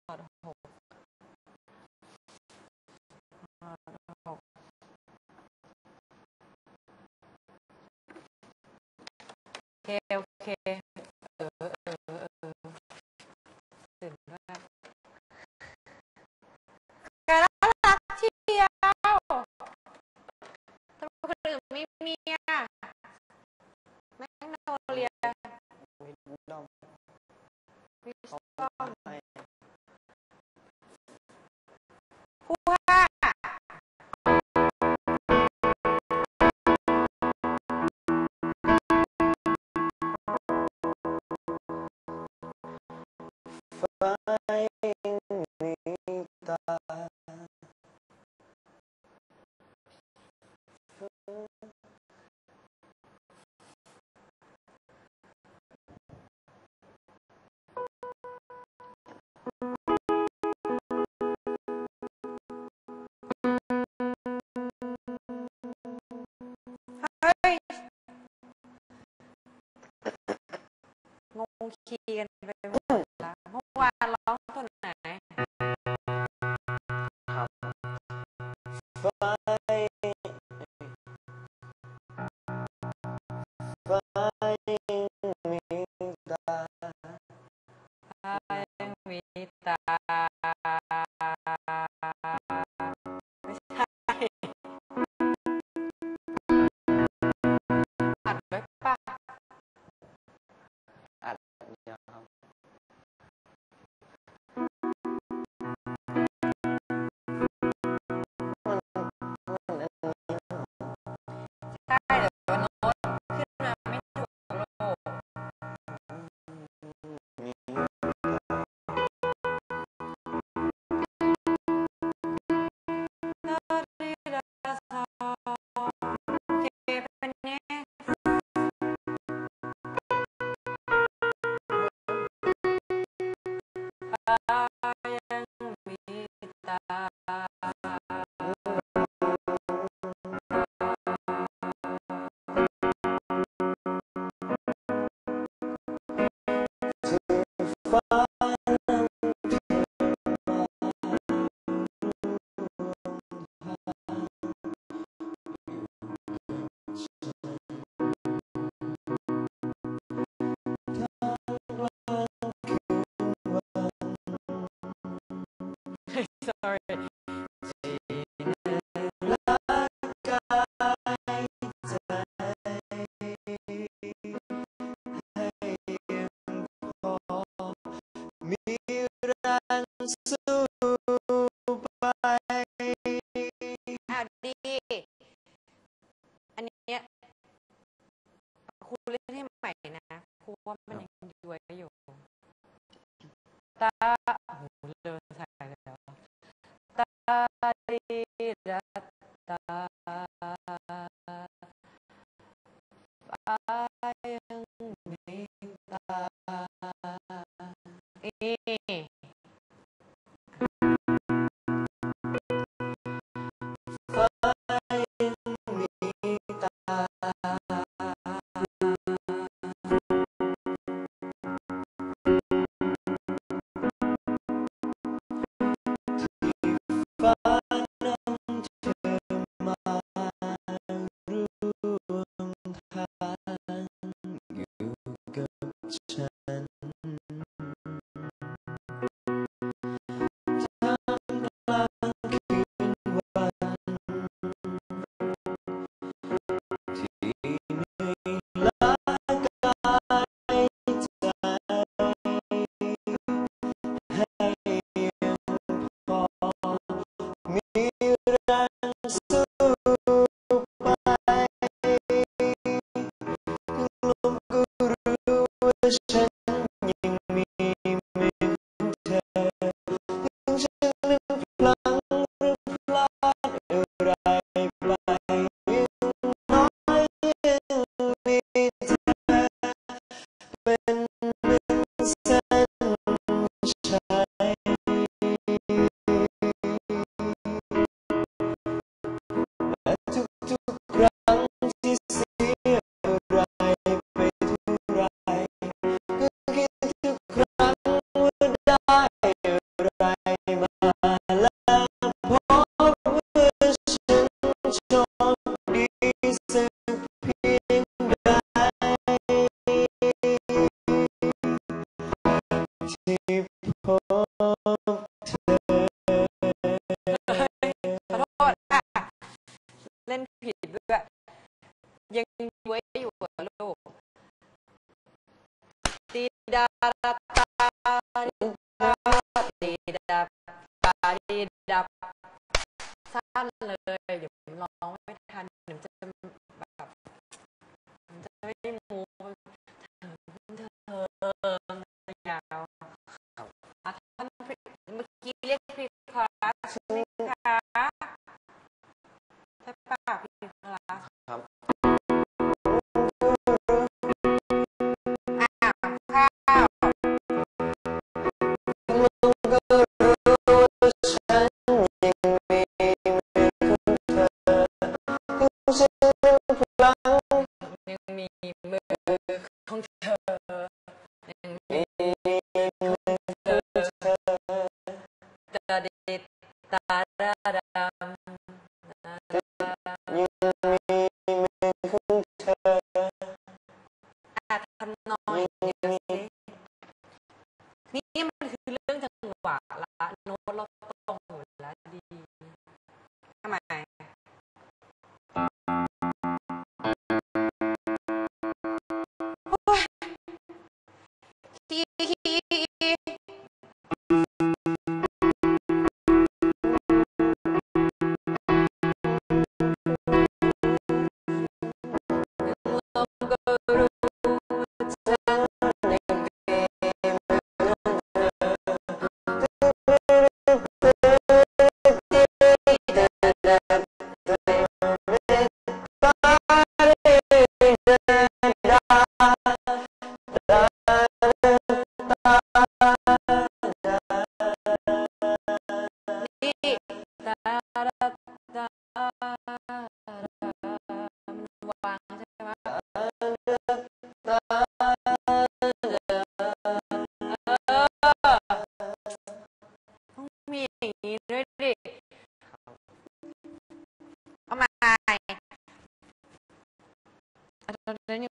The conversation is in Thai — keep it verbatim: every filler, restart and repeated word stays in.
อดหกถอดหกโอเคโอเคเออเออเออเออตื่นด้วยการรักเที่ยวทำไมคนอื่นไม่มีอ่ะแม่งโนเรียวิดดอมวิสเขาตอมไปผู้ว่าฟ้ายังมีตาเฮ้ยงงคีย์กันไปหมดละเมื่อวานร้องตัวไหนครับฟ้าฟ้ายังมีตาฟ้ายังมีตาไม่ใช่อัดไว้ป่ะอัดเดียวครับมันมันอันนี้ใช่เดี๋ยวโน้ตขึ้นมาไม่ถูกโลกมีโน้ตดีดาซอโอเคเป็นไงฟ้ายังมีตาฟ้า sorry ร่างกายใจให้ยังพอมีแรงสู้ไปอ่ะดีอันเนี้ยครูเล่นให้ใหม่นะครูว่ามันยังย้วยอยู่ตาโอ้โหเดินใส่แล้วตาดีดัตตาฟ้ายังมีตาเอฟ้ายังมีตาฟ้านำเธอมาร่วมทางอยู่กับฉันท่ามกลางคืนวันที่เหนื่อยล้ากายใจให้ยังพอมีแรงสู้ไปลมก็รู้ว่าฉันยังมีไม่เธอถึงฉันลืมพลังหรือพลาดอะไรไปอย่างน้อยยังมีเธอเป็นเหมือนเส้นชัยและทุกๆครั้งที่เสียอะไรไปเท่าไรก็สึกเพียงใดที่พบเธอขอโทษอ่ะเล่นผิดด้วยยังไว้อยู่กับลูกตีดาดาตาตีดาตาตีดาสั้นเลยเดี๋ยวผมร้องไม่ทันเดี๋ยวจะแบบจะไม่มูเธอยาวอ่ะท่านเมื่อกี้เรียกพรีคลาสใช่ไหมคะใช่ป่ะพรีคลาสครับอ่ะข้าวลุงก็รู้ว่าฉันยังมีมือของเธอถึงฉันพลังยังมีมือของเธอยังมีมือของเธอตาดิดตาดาดามยังมีมือของเธออ่ะทำน้อยเดี๋ยวสินี่มันคือเรื่องจังหวะละโน้ตเราตรงอยู่แล้วดีทำไมที่ลมก็รู้ว่าเธอยังมีมือของเธนี่ตาดาตามันวางใช่ไหมเออต้องมีอย่างนี้ด้วยดิเอามาตอนนี้